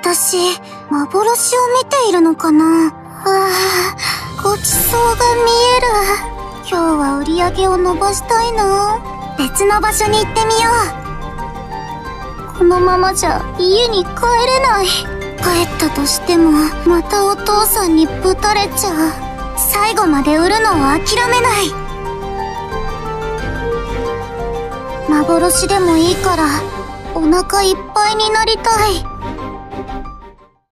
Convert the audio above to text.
私、幻を見ているのかな。ごちそうが見える。今日は売り上げを伸ばしたいな。別の場所に行ってみよう。このままじゃ家に帰れない。帰ったとしても、またお父さんにぶたれちゃう。最後まで売るのを諦めない。幻でもいいから、お腹いっぱいになりたい。